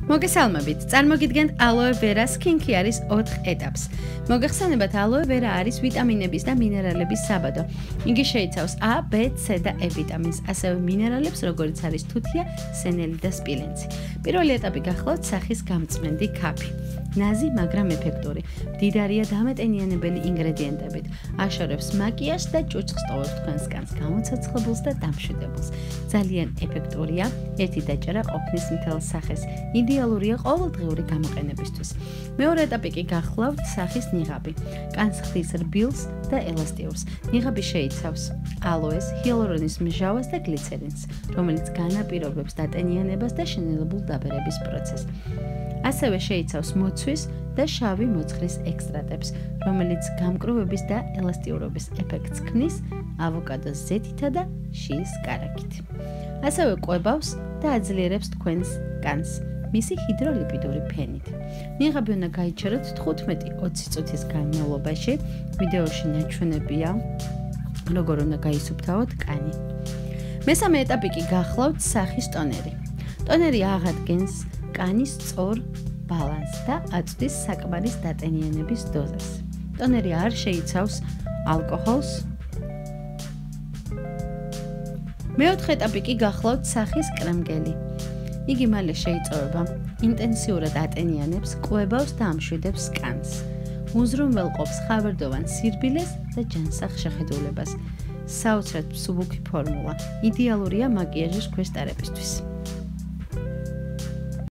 მოგესალმებით. წარმოგიდგენთ ალოე ვერას სკინკეარის 4 ეტაპს. მოგეხსენებათ, ალოე ვერა არის ვიტამინების და მინერალების საბადო. იგი შეიცავს A, B, C და E ვიტამინს, ასევე მინერალებს, როგორიც არის თუთია, სენელი და სპილენცი. პირველი ეტაპი გახლავთ სახის გამწმენდი ქაფი. ნაზი, მაგრამ ეფექტური. მდიდარია დამეტენიანებელი ინგრედიენტებით. აშორებს მაკიაჟს და ჭუჭხს ტოვებს თქვენს კანს, გამოცოცხლებულს და დამშვიდებულს. ძალიან ეფექტურია, ერთი დაჭერა ყოფნის მთელ სახეს. იდეალურია ყოველდღიური გამოყენებისთვის. მეორე ეტაპი კი გახლავთ სახის ნიღაბი. კანს ხდის რბილს და ელასტიურს. ნიღაბი შეიცავს ალოეს, ჰიალურონის მჟავას და გლიცერინს, რომელიც განაპირობებს დატენიანებას და შენელებულ დაბერების პროცესს. ასევე შეიცავს მოცვის და შავი მოცხრის ექსტრატებს, რომელიც გამკროვების და ელასტიურობის ეფექტს ქმნის ავოკადოს ზეთითა და შიის კარაქით. ასევე კვებავს და აძლიერებს თქვენს კანს მისი ჰიდროლიპიდური ფენით. ნიღაბი უნდა გაიჩეროთ 15-20 წუთის განმავლობაში. ვიდეოში ნაჩვენებია, როგორ უნდა გაისუფთავოთ კანი. მესამე ეტაპი კი გახლავთ სახის ტონერი. ტონერი აღადგენს კანის სწორ ბალანსს და აწვდის საკმარის დატენიანების დოზას. ტონერი არ შეიცავს ალკოჰოლს. მეოთხე ეტაპი კი გახლავთ სახის კრემგელი. იგი მალე შეიწოვება, ინტენსიურად ატენიანებს, კვებავს და ამშვიდებს კანს. უზრუნველყოფს ხავერდოვან სირბილეს და ჯანსაღ შეხედულებას. საოცრად მსუბუქი ფორმულა, იდეალურია მაკიაჟის ქვეშ ტარებისთვის.